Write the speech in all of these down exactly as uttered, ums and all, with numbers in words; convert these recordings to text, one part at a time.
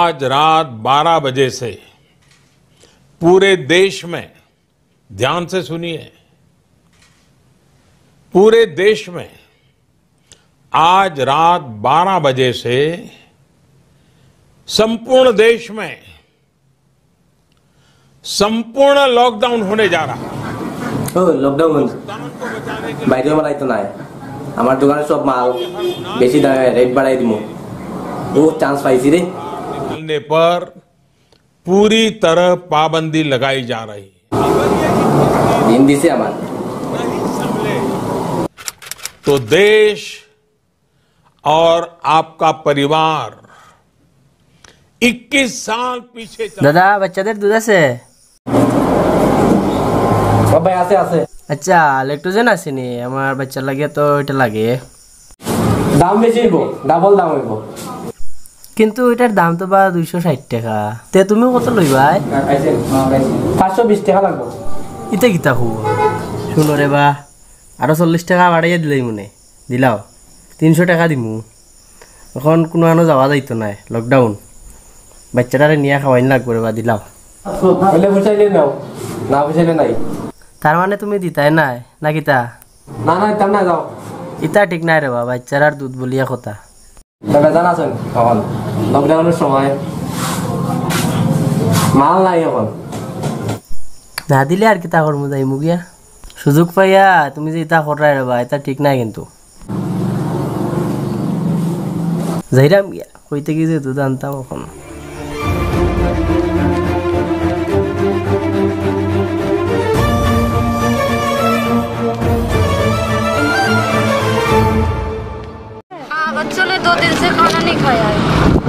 आज रात बारह बजे से पूरे देश में, ध्यान से सुनिए, पूरे देश में आज रात बारह बजे से संपूर्ण देश में संपूर्ण लॉकडाउन होने जा रहा है। ओ लॉकडाउन বাইরে বাড়াইতো না আমার দোকানে সব মাল বেশি দামে রেট বাড়াই দিমু ও চান্স পাইছি রে निकलने पर पूरी तरह पाबंदी लगाई जा रही है। हिंदी से আমার तो देश और आपका परिवार इक्कीस साल पीछे चला। दादा বাচ্চাদের দুধ আছে? সব ভাই আছে আছে। আচ্ছা ল্যাকটোজেন আসেনি আমার বাচ্চার লাগে তো এটা লাগে। দাম বেশি হইব, ডাবল দাম হইব। কিন্তু এটার দাম তো বা দুইশো ষাট টাকা। তে তুমি কত লইবা? পাঁচশো বিশ টাকা লাগবে। ইতে কিতা হবো? শুনো রে বা আরো চল্লিশ টাকা বাড়াইয়া দিলেই মনে দিলাও তিনশো টাকা দিমু। এখন কোনো আনো যাওয়া যাইতো নাই লকডাউন, বাচ্চাটারে নিয়ে খাওয়াইন লাগবে রে বা দিলাও। বলে বুঝাইলে নাও, না বুঝাইলে নাই। তার মানে তুমি দিতাই নাই না কিতা? না না তার না যাও। ইতা ঠিক নাই রে বা বাচ্চারার দুধ বলিয়া কথা। তবে জানাছেন এখন লকডাউনের সময় মাল নাই এখন। না দিলে আর কিতা করবো যাইমু গিয়া সুযোগ পাইয়া তুমি যে ইতা করাই রে বা এটা ঠিক নাই কিন্তু। যাইরাম গিয়া কইতে কি যে দুধ আনতাম এখন। बच्चों ने दो दिन से खाना नहीं खाया है।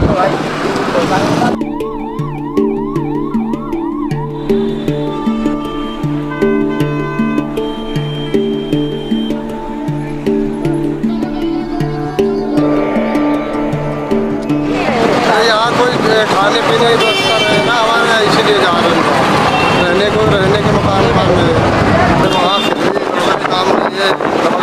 यहाँ कोई खाने पीने की व्यवस्था रहे ना हमारे, इसीलिए जा रहे हैं। रहने को रहने के मकान मांग रहे हैं, वहाँ फिर भी काम नहीं है।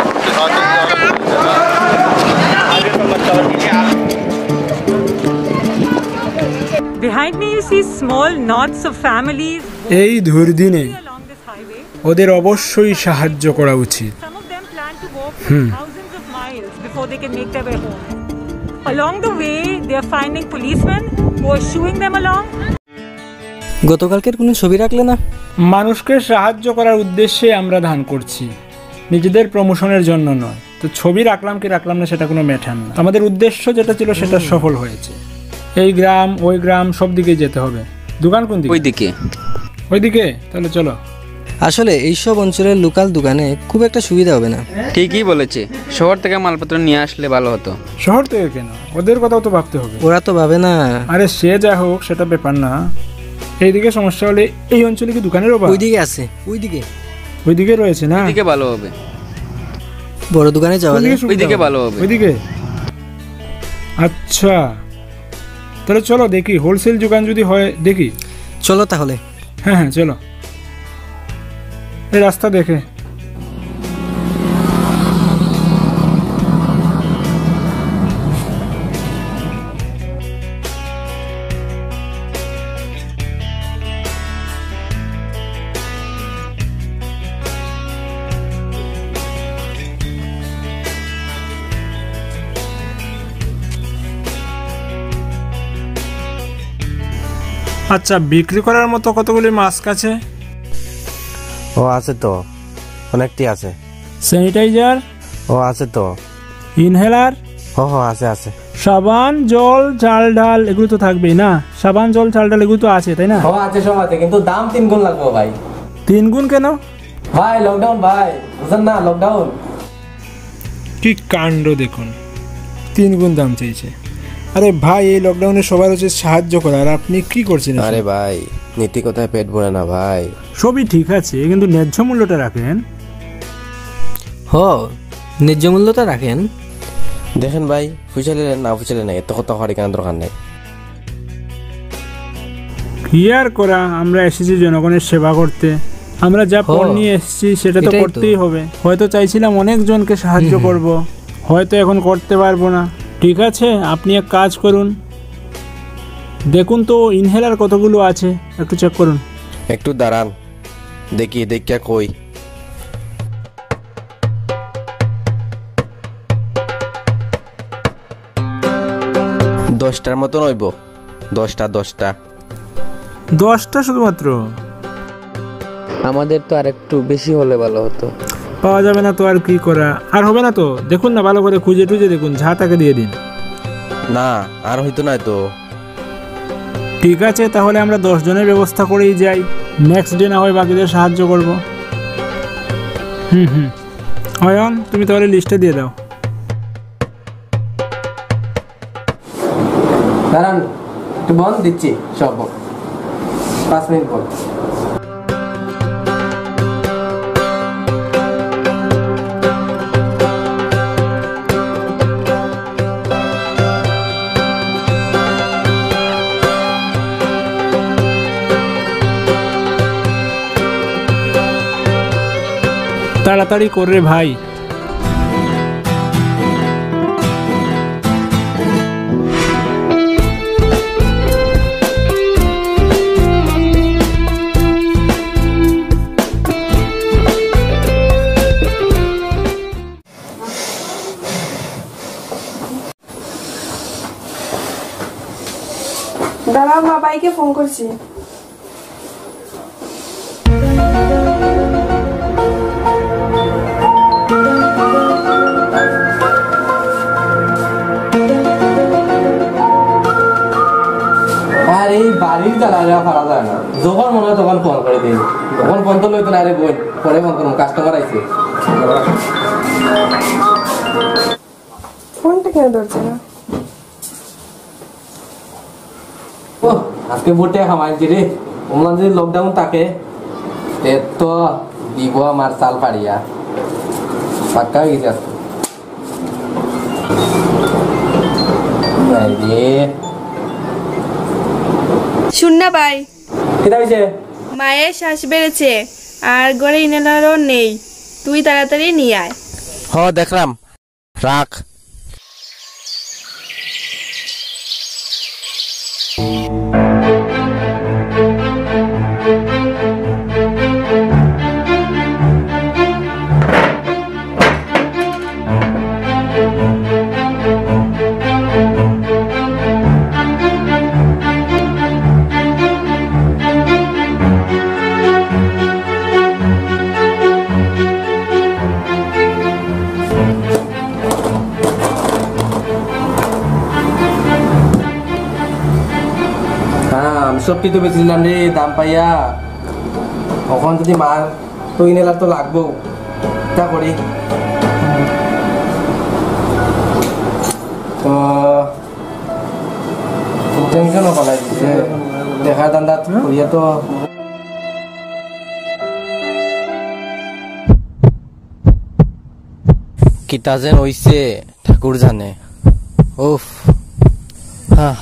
Behind me you see small knots of families. এই দুর্দিনে ওদের অবশ্যই সাহায্য করা উচিত। Some of them plan to walk thousands of miles before they can make their way home. Along the way they are finding policemen who are shooing them along. গতকালকের কোনো ছবি রাখলে না? মানুষকে সাহায্য করার উদ্দেশ্যে আমরা ধান করছি, নিজেদের প্রমোশনের জন্য নয়। তো ছবি রাখলাম কি রাখলাম না সেটা কোনো ম্যাটার না, আমাদের উদ্দেশ্য যেটা ছিল সেটা সফল হয়েছে। এই গ্রাম ওই গ্রাম সব দিকে যেতে হবে। দোকান কোন দিকে? ওইদিকে। ওইদিকে? তাহলে চলো। আসলে এইসব অঞ্চলের লোকাল দোকানে খুব একটা সুবিধা হবে না। ঠিকই বলেছে, শহর থেকে মালপত্র নিয়ে আসলে ভালো হতো। শহর থেকে কেন? ওদের কথাও তো ভাবতে হবে। ওরা তো ভাবে না। আরে সে যা হোক সেটা ব্যাপার না। এইদিকে সমস্যা হলে এই অঞ্চলে কি দোকানের অভাব? ওইদিকে আছে, ওইদিকে ওইদিকে রয়েছে না? ওইদিকে ভালো হবে, বড় দোকানে যাওয়া যায়। ওইদিকে ভালো হবে। ওইদিকে? আচ্ছা তাহলে চলো দেখি, হোলসেল দোকান যদি হয় দেখি। চলো তাহলে। হ্যাঁ হ্যাঁ চলো। এই রাস্তা দেখে আচ্ছা বিক্রি করার মতো কতগুলি মাস্ক আছে? ও আছে তো, অনেকটি আছে। স্যানিটাইজার? ও আছে তো। ইনহেলার? ও হো আছে আছে। সাবান জল চাল ডাল এগুলো তো থাকবেই না? সাবান জল চাল ডাল এগুলো তো আছে তাই না? ও আছে সব আছে, কিন্তু দাম তিন গুণ লাগবে ভাই। তিন গুণ কেন ভাই? লকডাউন ভাই, বুঝেন না লকডাউন। কি কাণ্ড দেখুন, তিন গুণ দাম চাইছে। আরে ভাই এই লকডাউনে সবার উচিত সাহায্য করা, আর আপনি কি করছেন? আরে ভাই নীতি কথায় পেট ভরে না ভাই। সবই ঠিক আছে কিন্তু ন্যায্য মূল্যটা রাখেন। হ ন্যায্য মূল্যটা রাখেন। দেখেন ভাই ফুচালে না ফুচালে নাই, এত কথা হওয়ার কেন দরকার নেই। কি আর করা, আমরা এসেছি জনগণের সেবা করতে। আমরা যা পণ নিয়ে এসেছি সেটা তো করতেই হবে। হয়তো চাইছিলাম অনেক জনকে সাহায্য করব, হয়তো এখন করতে পারবো না। ঠিক আছে আপনি এক কাজ করুন, দেখুন তো ইনহেলার কতগুলো আছে, একটু চেক করুন। একটু দাঁড়ান, দেখি দেখিয়া কই। দশটার মতন হইব, দশটা দশটা দশটা শুধুমাত্র? আমাদের তো আর একটু বেশি হলে ভালো হতো। পাওয়া যাবে না তো আর কি করা, আর হবে না তো, দেখুন না ভালো করে খুঁজে টুজে দেখুন, যা তাকে দিয়ে দিন। না আর হইতো না তো। ঠিক আছে, তাহলে আমরা দশ জনের ব্যবস্থা করেই যাই, নেক্সট ডে না হয় বাকিদের সাহায্য করব। হুম হুম অয়ন, তুমি তাহলে লিস্টে দিয়ে দাও। দাঁড়ান, একটু বল দিচ্ছি সব, পাঁচ মিনিট বল। তাড়াতাড়ি করে ভাই। দাঁড়াও, মা বাইকে ফোন করছি। আর এই বাড়ির চালাইয়া পারা যায় না, যখন মনে হয় তখন ফোন করে দিই, তখন ফোন তো লইতো না রে বোন, পরে ফোন করুন, কাস্টমার আইছে। ফোনটা কেন ধরছে না? ও আজকে ভোটে খামাইছি রে, ওমলা যদি লকডাউন থাকে তো দিব আমার চাল পাড়িয়া পাক্কা হয়ে গেছে আজকে। শুন না ভাই, কেটা হয়েছে? মায়ের শ্বাস বেড়েছে আর ঘরে ইনহেলারও নেই, তুই তাড়াতাড়ি নিয়ে আয়। হ দেখলাম, রাখ। সব কিছু বেশিলাম রে দাম পাইয়া, এখন যদি মার তো ইনহেলার তো লাগবো, তা করি তো টেনশনও পালাই দিচ্ছে, দেখা দান্দা করিয়া তো। কিতা যেন হইছে ঠাকুর জানে। উফ, হ্যাঁ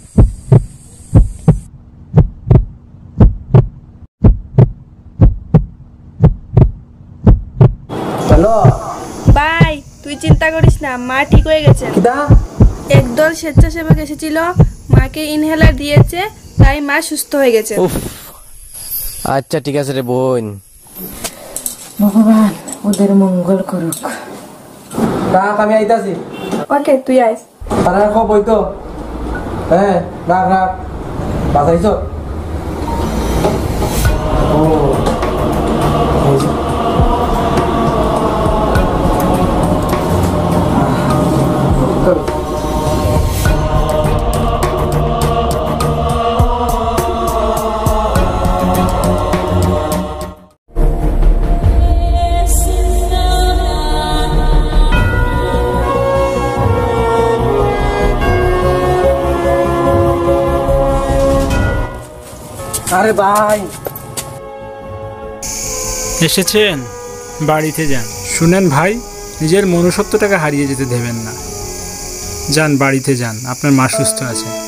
ভাই তুই চিন্তা করিস না, মা ঠিক হয়ে গেছে। একদল স্বেচ্ছাসেবক এসেছিল, মাকে ইনহেলার দিয়েছে, তাই মা সুস্থ হয়ে গেছে। উফ, আচ্ছা ঠিক আছে রে বোন, ভগবান ওদের মঙ্গল করুক। রাখ, আমি আইতাছি। ওকে, তুই আইস। তারা রাখো বই তো, হ্যাঁ রাখ রাখ, বাঁচাইছ। আরে ভাই এসেছেন, বাড়িতে যান। শুনেন ভাই, নিজের মনুষ্যত্বটাকে হারিয়ে যেতে দেবেন না, যান বাড়িতে যান, আপনার মা সুস্থ আছে।